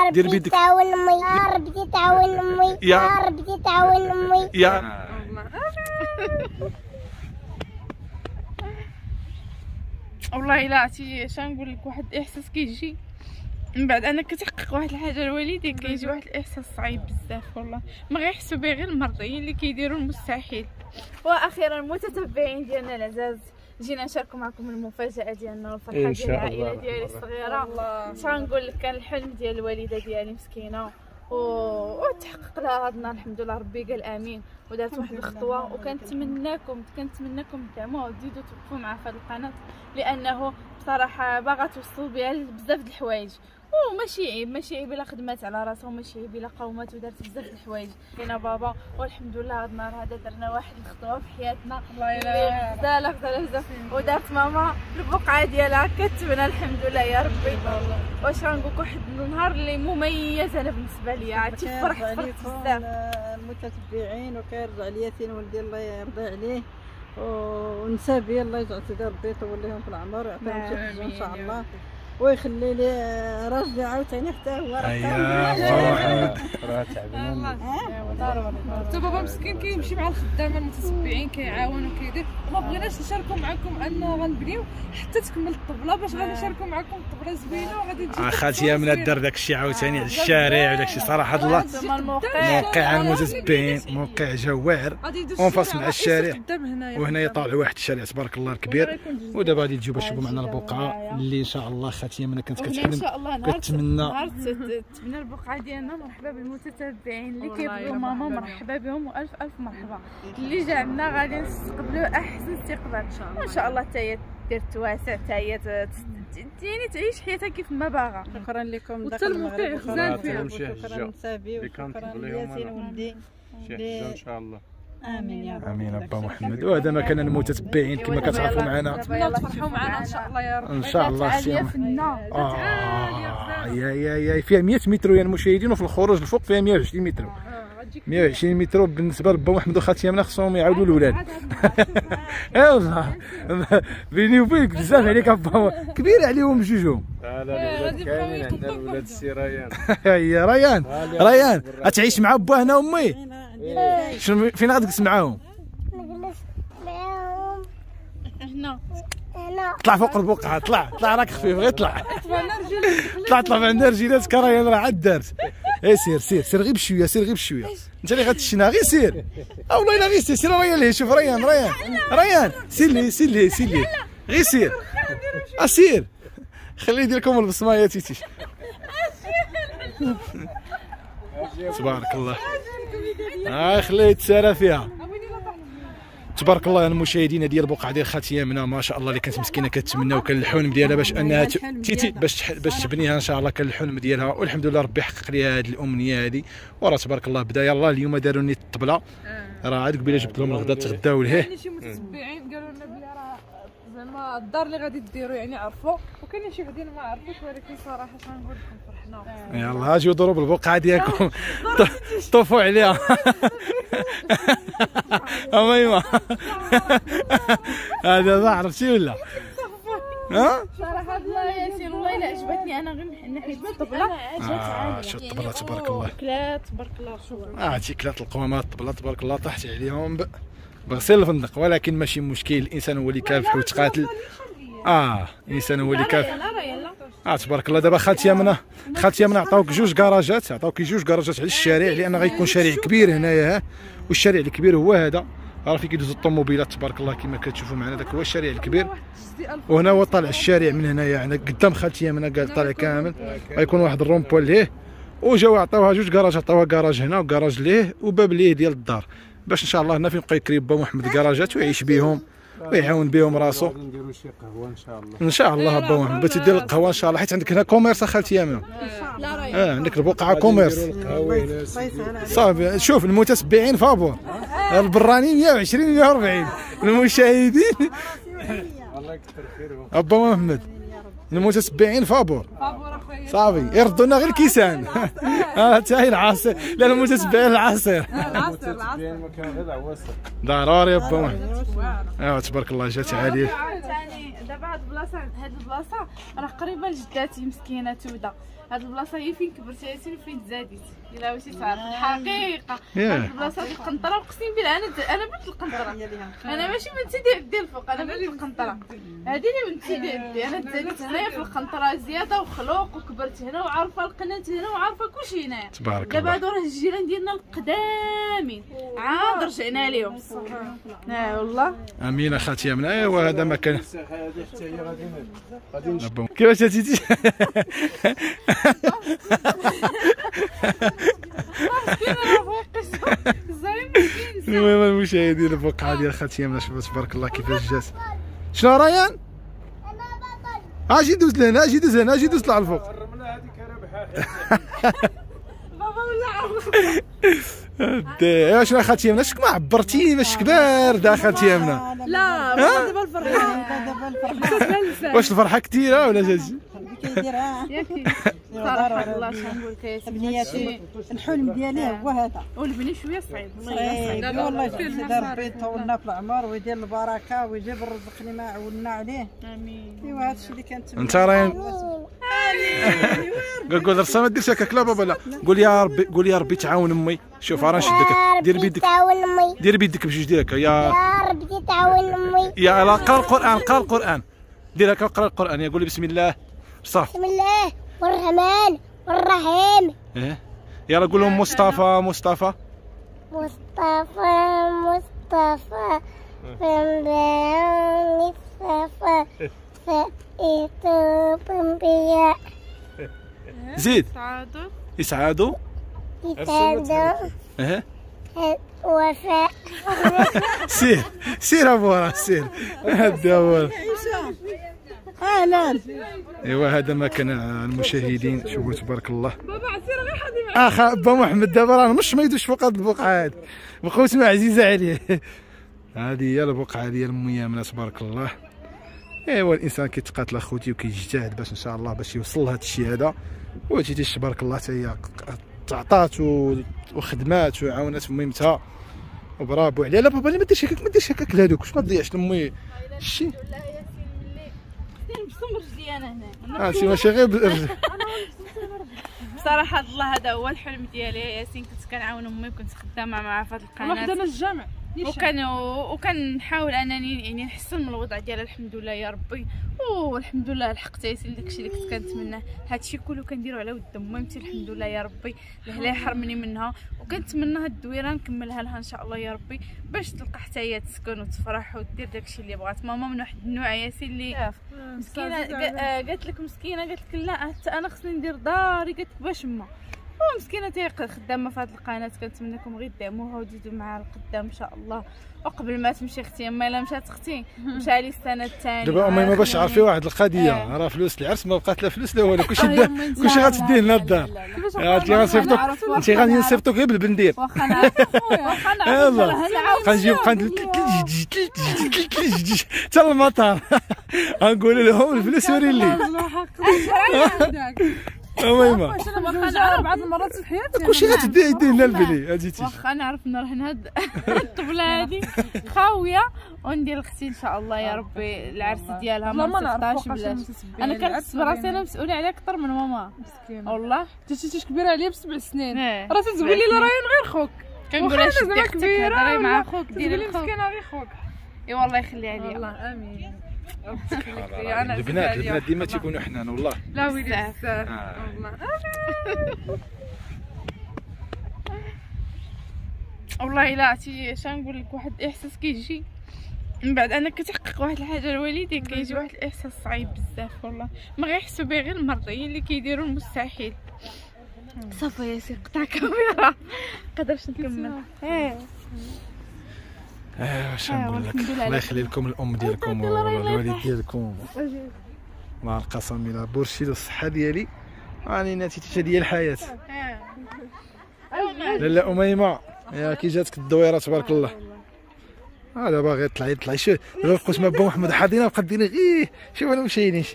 دير بيدك. تعاون امي يا ربي، تعاون امي يا ربي، تعاون امي يا والله لا عرفتي شنقول لك، واحد الاحساس كيجي من بعد انك كتحقق واحد الحاجه لوالديك، كيجي واحد الاحساس صعيب بزاف والله، ما غيحسوا به غير المرضيين اللي كيديروا المستحيل. واخيرا المتتبعين ديالنا العزاز، جينا نشاركوا معكم المفاجاه ديالنا والفرحه ديال العائله ديالي الصغيره. شنقول لك كان الحلم ديال الوالده ديالي مسكينه وتحقق لها هذا النهار الحمد لله، ربي قال امين ودارت واحد الخطوه. وكنتمناكم تدعموها وتزيدوا توقفوا معها في هذه القناه، لانه بصراحه باغا توصلوا بها بزاف د الحوايج، ماشي عيب الا خدمات على راسها، وماشي عيب الا قاومات ودارت بزاف د الحوايج. لينا بابا والحمد لله هذا النهار هذا درنا واحد الخطوه في حياتنا الله بزاف. ودارت ماما البقعه ديالها كتبنا الحمد لله يا ربي. واش غنقول لك، واحد النهار اللي مميز انا بالنسبه لي، عرفتي فرحت بزاف. المتتبعين وكيرجع لي ياسين ولدي الله يرضي عليه، ونسابي الله يجعل سيدي ربي يطول لهم في العمر ويعطيهم شي حاجه ان شاء الله، ويخلي لي راجلي عاوتاني حتى هو راه تعبنا. حتى بابا مسكين كيمشي مع الخدامه المتتبعين كيعاون وكيدير، وما بغيناش نشاركوا معكم انه غنبنيو حتى تكمل الطبله باش غنشاركوا معكم الطبله زوينه وغادي تجي. خالتي امنه دار داك الشيء عاوتاني على الشارع وداك الشيء صراحه الله موقع المتتبعين، موقع جواهر اونفاس مع الشارع، وهنا يطالع واحد الشارع تبارك الله الكبير. ودابا غادي تجيو باش تشوفوا معنا البقعه اللي ان شاء الله خالتي امنه كانت كتحلم كتمنى البقعه ديالنا. مرحبا بالمتتبعين اللي كيبغيو ماما، مرحبا بهم والف مرحبا. اللي جا عندنا غادي نستقبلوا احسن استقبال وان شاء الله حتى هي دير تواسع، حتى هي يعني تعيش حياتها كيف ما باغا. شكرا لكم وحتى الموقع غزال فيها. شكرا لسابي وشكرا لياسين ولدي ان شاء الله. امين يا رب. امين ابا محمد. وهذا مكان المتتبعين كما كتعرفوا معنا، نتمنوا تفرحوا معنا ان شاء الله يا رب. ان شاء الله يا فيها 100 متر يا المشاهدين، وفي الخروج الفوق فيها 120 متر. 120 متر بالنسبه لبا محمد وخالتي امنه خصهم يعاودوا الاولاد. اي والله بيني وبينك بزاف عليك ابا، كبير عليهم بجوجهم. لا الولاد كاملين عندنا الولاد السي ريان. يا ريان غتعيش مع با هنا امي؟ شنو فين غادي تجلس معاهم؟ نجلس معاهم هنا. طلع فوق البقعه، طلع راك خفيف، غير طلع مع عندنا رجيلاتك ريان راه عاد دارت. سير غير بشويه، انت اللي غتشنا غير سير. والله الا غير سير ريان ليه، شوف ريان سير ليه غير سير اسير، خليه يدير لكم البصمه يا تيتي. تبارك الله خليه يتسارى فيها. تبارك الله المشاهدين، هذه البقعه ديال خالتي امنه ما شاء الله اللي كانت مسكينه كتمنى، وكان الحلم ديالها باش انها تيتي باش تبنيها ان شاء الله، كان الحلم ديالها والحمد لله ربي حقق ليها هذه الامنيه هذه. وراه تبارك الله بدا يلاه اليوم داروا لي الطبله، راه عاد قبيله جبت لهم الغدا تغداو لهيه. يعني شي متتبعين قالوا لنا بلي راه زعما الدار اللي غادي ديروا يعني عرفوا، وكاين شي وحدين ما عرفوش، ولكن صراحه شنقول لكم فرحنا. يلاه اجيو ضربوا البقعه ديالكم طوفوا عليها. اميمه هذا عرفتي ولا؟ صراحه الله ياسين والله الا عجبتني انا غير ناحيه الطبله. شوف الطبله تبارك الله، كلات تبارك الله. هاتي كلات القوامات الطبله تبارك الله، طاحت عليهم بغسيل الفندق، ولكن ماشي مشكل، الانسان هو اللي كافح ويتقاتل. الانسان هو اللي كافح. تبارك الله. دابا خالتي امنه عطاوك جوج كراجات، على الشارع، لان غيكون شارع كبير هنايا، والشارع الكبير هو هذا، راه فين كيدوزو الطوموبيلات تبارك الله كما كتشوفوا معنا. داك هو الشارع الكبير، وهنا هو طالع الشارع من هنايا، يعني قدام خالتي امنه قال طالع كامل، غيكون واحد الرومبوان ليه، وجاو عطاوها جوج كراجات، عطاوها كراج هنا وكراج ليه وباب ليه ديال الدار، باش ان شاء الله هنا فين يبقى يكري با محمد كراجات ويعيش بهم ويعاون بهم راسو. نديروا شي قهوه ان شاء الله با محمد، بغيتي دير القهوه ان شاء الله، حيت عندك هنا كوميرس خالتي امنه. عندك البقعه كوميرس صافي. شوف المتتبعين فابور، البراني 120 140، المشاهدين الله يكثر خيرهم ابا محمد، المتتبعين فابور صافي، يردوا لنا غير الكيسان. حتى هي العصير، لا المتتبعين العصير مكان غير العواصر ضروري يا با محمد. تبارك الله جات عاليه. دابا هاد البلاصه راه قريبه لجداتي مسكينه توده، هاد البلاصه هي فين كبرت ياسين وفين تزاديت الا بغيتي تعرف الحقيقه. هاد البلاصه ديال القنطره اقسم بالله انا بنت القنطره، انا ماشي بنتي ديال الفوق، انا بنت القنطره. هادي اللي بنتي ديالي، انا تزاديت هنايا في القنطره زياده وخلوق، وكبرت هنا وعارفه القناه هنا وعارفه كلشي هنايا. تبارك الله. دابا هادو راه الجيران ديالنا القدامين عاد رجعنا ليهم. والله امين اخاتي امنه. ايوا هذا ما كان كيفاش هاتيتي؟ المهم المشاهدين البقعه ديال خالتي امنه شوفوا تبارك الله كيفاش جات. شنو ريان؟ اجي دوز لهنا، اجي دوز هنا، اجي دوز طلع الفوق. بابا ولا ايوا شنو خالتي امنه؟ شك ما عبرتيني باش بارده خالتي امنه. لا دابا الفرحه واش الفرحه كثيره ولا جات؟ كيديرها ياكي صراحه الله شنقول لك يا بنياتي الحلم ديالي هو هذا. والبني شويه صعيب صعيب والله يجعل ربي يطولنا في العمر ويدير البركه ويجيب الرزق اللي ما عولنا عليه. امين. ايوا هذا الشيء اللي كنتمنى. انت راه قول رصا ما ديرش هكاك لا بابا لا. قول يا ربي، قول يا ربي تعاون امي. شوف راه نشدك، دير بيدك، دير بيدك بجوج ديالك. يا ربي تعاون امي. يا لا قرا القران، قرا القران، دير هكا قرا القران. يا قولي بسم الله صافي. بسم الله والرحمن والرحيم. يلا قول لهم مصطفى مصطفى مصطفى مصطفى فنبان مصطفى فإيتو بنبياء. زيد تعادل يسعادوا يتعدوا وفاء. سير سير ابو سير هدا هو. اهلا. ايوا هذا ما كان المشاهدين. شوفوا تبارك الله. بابا عسير غير حاضي اخا با محمد دابا راه مش ما يدوش فوق هاد البقعه هادي، بقاو تما عزيزه عليه. هذه هي البقعه ديال امي امنه تبارك الله. ايوا الانسان كيتقاتل اخوتي وكيجتهد باش ان شاء الله باش يوصل لهذا الشيء هذا. وتيتي تبارك الله حتى هي تعطات وخدمات وعاونات في ميمتها وبرافو عليها. لا بابا ما ديرش هكاك، ما ديرش هكاك لهذوك، واش ما تضيعش لامي الشيء. نبسم رجلي انا هنا. هادشي ماشي غير بالرجل. بصراحه الله هذا هو الحلم ديالي يا ياسين. كنت كنعاون امي وكنت خدامه معها في هذه القناه وحده من الجامع وكنحاول انني نحسن من الوضع ديالها. الحمد لله يا ربي، والحمد لله لحقت ياسين داكشي اللي كنت كنتمناه. هادشي كله كنديرو على ود ميمتي. الحمد لله يا ربي لا يحرمني منها، وكنتمنى هاد الدويره نكملها لها ان شاء الله يا ربي باش تلقى حتى هي تسكن وتفرح ودير داكشي اللي بغات. ماما من واحد النوع ياسين اللي مسكينه قالت لك مسكينه، قالت لك لا حتى انا خصني ندير داري. قالت لك باش ما مسكينه تيق خدامه في هذه القناه. كنتمنىكم غير دعموها وتزيدوا معها لقدام ان شاء الله. وقبل ما تمشي اختي اما الا مشات اختي مشى لي السنه الثانيه. دابا امي ما باش تعرفي واحد القضيه، راه فلوس العرس ما بقات لا فلوس لا والو. كلشي غتديه لنا الدار. انت غنصيفطوك، انت غادي نصيفطوك غير بالبندير. واخا نعرف واخا نعرف غنجيب حتى المطار غنقول لهم الفلوس وري لي. المهم واخا نعرف بعض المرات في حياتي كلشي غتديه لنا البلي. هادي واخا نعرف نرهن هاد الطبله هادي خاويه وندير لاختي ان شاء الله يا ربي العرس ديالها ما 16 بلاش. انا كنحس براسي انا مسؤوله عليها اكثر من ماما مسكينه والله. انت كبيره عليا ب7 سنين، راه تزولي لي راهي غير خوك. كنقول لها شدي اختك هضري مع خوك ديري مسكينه غير خوك. اي والله يخلي عليا. والله امين. البنات ديما تيكونوا حنان والله. لا ويلي بزاف والله. والله الا عرفتي شنقول لك، واحد الاحساس كيجي من بعد انك كتحقق واحد الحاجه لوالديك، كيجي واحد الاحساس صعيب بزاف والله. ما غيحسوا به غير المرضيين اللي كيديروا المستحيل. صافي يا سي قطع كاميرا قدرش نكمل. واش نقول لك، الله يخلي لكم الام ديالكم والوالد ديالكم. مع القسم الى بورشيد الصحه ديالي راني نتيجه ديال الحياه. لا اميمه يا كي جاتك الدويره تبارك الله. دابا غير طلعي شوف دابا بقيت مع با محمد حاضينا بقات ديري غير شوف انا مشينيش.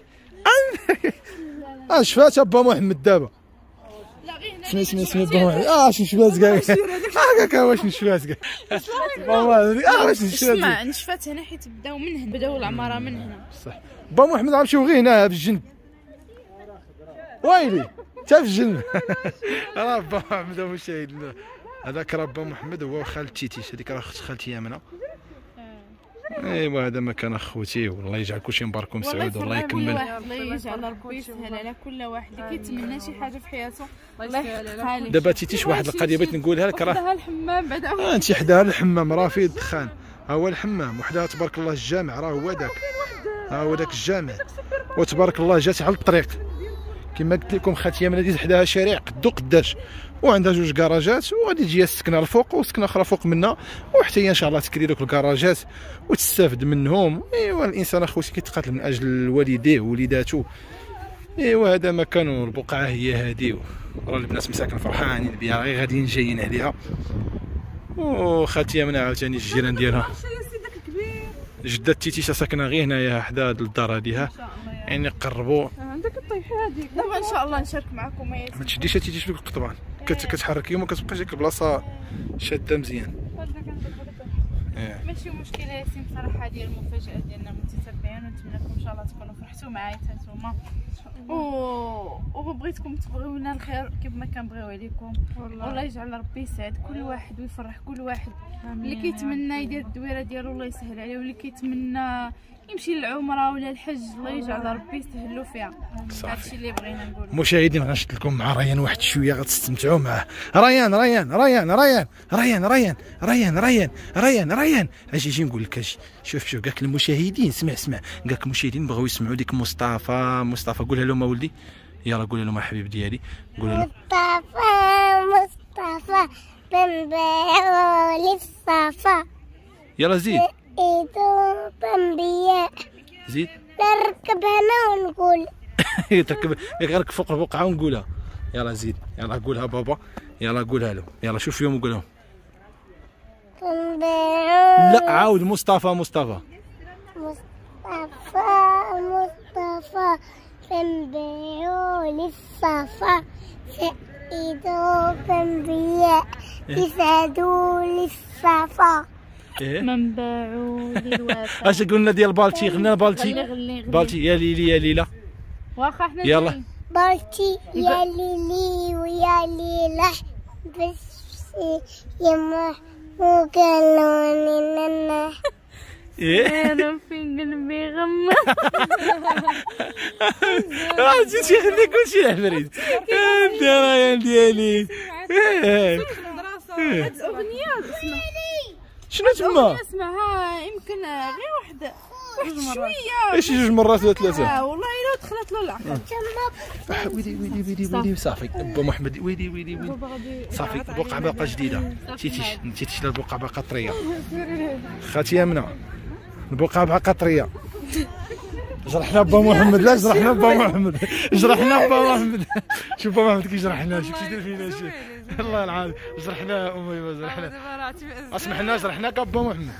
شفات با محمد دابا سمي با محمد. شنو شفات كاع هكاك واش نشفات كاع واش نشفات. اسمع نشفات هنا حيت بداو من هنا، بداو العماره من هنا صح. با محمد غنمشيو غير هنا في الجنب. ويلي حتى في الجنة. راه با محمد المشاهد، هذاك راه با محمد هو خال تيتيش، هذيك راه اخت خالتي يامنة. ايوا هذا مكان اخوتي، والله يجعل كلشي مبارك ومسعود، والله يكمل. الله يجعل ربي يسهل على كل واحد اللي كيتمنى شي حاجه في حياته، الله يحققها عليه. دابا تيتيش واحد القضيه بغيت نقولها لك، راه حداها الحمام بعدا انت حداها الحمام راه فيه الدخان، ها هو الحمام، وحدها تبارك الله الجامع راه هو داك، ها هو داك الجامع، وتبارك الله جات على الطريق كما قلت لكم. خالتي يامنة حداها شارع قدو قداش، وعندها جوج كراجات، وغادي تجي السكنه الفوق وسكنه اخرى فوق منها، وحتى هي ان شاء الله تكري دوك الكراجات وتستافد منهم. ايوا الانسان اخوتي كيتقاتل من اجل والديه ووليداته. ايوا هذا مكان، البقعه هي هذه، راه البنات مساكن فرحانين بها، غير غاديين جايين عليها. وخالتي يامنة عاوتاني الجيران ديالها جدة تيتيش ساكنه غير هنايا حدا هاد الدار هادي، يعني قربوا. عندك الطيحه هذيك دابا ان شاء الله نشارك معكم. ما تشديش تيتيش فيك القطبان، كتحركي وما كتبقاش ديك البلاصه شاده مزيان. ماشي مشكل ياسين، بصراحه هذه المفاجاه ديالنا متتبعين، ونتمنىكم ان شاء الله تكونوا فرحتوا معايا حتى نتوما، وبغيتكم تبغيونا الخير كما كنبغيو عليكم. والله يجعل ربي يسعد كل واحد ويفرح كل واحد. اللي كيتمنى يدير الدويره ديالو الله يسهل عليه، واللي كيتمنى يمشي للعمره ولا الحج الله يجعل ربي يسهل له فيها. هادشي اللي بغينا نقولوا. مشاهدين غنشد لكم مع ريان واحد شويه غتستمتعوا معاه. ريان ريان ريان ريان ريان ريان ريان ريان ريان ريان اجي نقول لك، اجي شوف كاع المشاهدين، اسمع كاع المشاهدين بغاو يسمعوا ديك مصطفى قولها لهم ولدي، يلا قولها لهم حبيب ديالي، قولها لهم مصطفى بنبيعو للصفا، يلا زيد ايدو بنبيع زيد نركب هنا ونقول تركب غير فوق البقعه ونقولها. يلا زيد، يلا قولها بابا، يلا قولها لهم، يلا شوف فيهم وقول لهم. لا عاود مصطفى بنبيعو للصفا، ايدو بنبيع يسعدو للصفا، منباعو للوفا. اش قلنا ديال بالتي؟ غنى بالتي يا ليلي يا ليلى، واخا حنا يلا بالتي يا ليلي ويا ليلى بس يما وقالوني ننا انا في قلبي غمة. جيت يخليك كلشي العفريت انت راه ديالي. هاد الاغنيه شنو تما؟ اسمعها يمكن غير واحد شويه، شي جوج مرات ولا ثلاثه. والله الا دخلت له العقل. ويلي صافي با محمد، ويلي صافي البقعه باقا جديده. تيتيش البقعه باقا طريه. خالتي يامنة البقعه باقا طريه. جرحنا با محمد، لا جرحنا با محمد، جرحنا با محمد. شوف با محمد كيجرحنا، شوف كيدير فينا الله العظيم، جرحنا امي جرحنا. اسمح لنا جرحناك با محمد.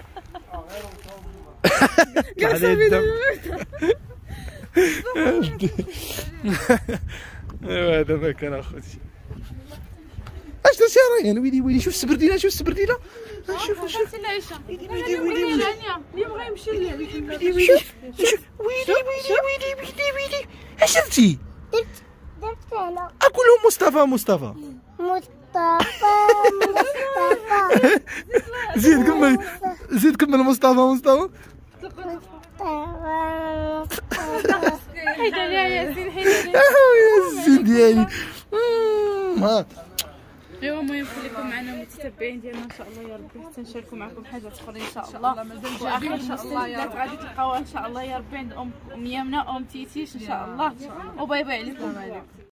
ايوا هذا ما كان اخوتي. اش درتي يا ريان؟ ويلي شوف السبرديله، شوف السبرديله، شوف ويلي اللي بغى يمشي ويلي اش درتي؟ درت انا اقول لهم مصطفى زيد كمل مصطفى حيدر يا ياسين، حيدر يا الزين ديالي. ها ايوا المهم خليكم معنا متتبعين ديالنا ان شاء الله يا ربي، حتى نشاركوا معكم حاجات اخرى ان شاء الله. واخر المستجدات غادي تلقاوها ان شاء الله يا ربي عند ام يامنة ام تيتيش ان شاء الله. وباي باي عليكم.